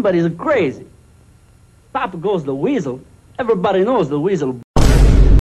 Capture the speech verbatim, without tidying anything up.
Somebody's crazy. Papa goes the weasel. Everybody knows the weasel